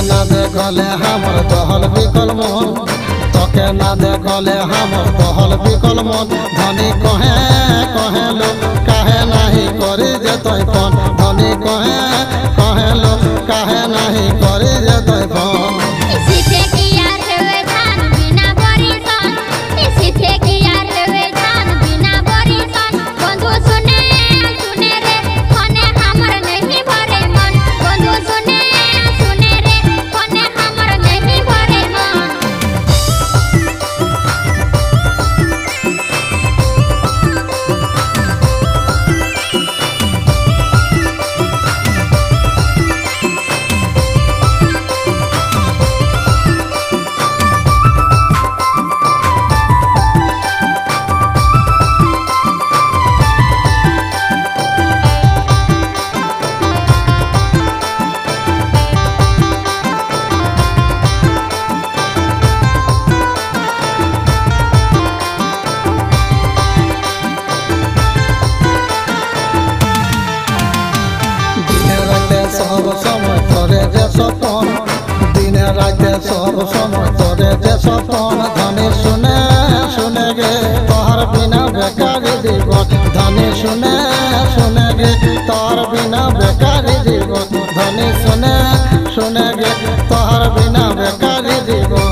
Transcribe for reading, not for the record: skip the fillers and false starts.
ना देखले हमर दहल बिकल मन तोके ना देखले हमर दहल बिकल मन धनी कहे कहे लो काहे नहीं करी जेतै फोन धनी कहे लो काहे नहीं करी जेतै फोन सब समय तोरे जे सपन दिन रात सब समय तोरे जे सपन धनी सुने सुने गे तोहर बिना बेकारी जीवन धनी सुने सुने गे तोहर बिना बेकारी जीवन धनी सुने सुने गे तोहर बिना बेकारी जीवन।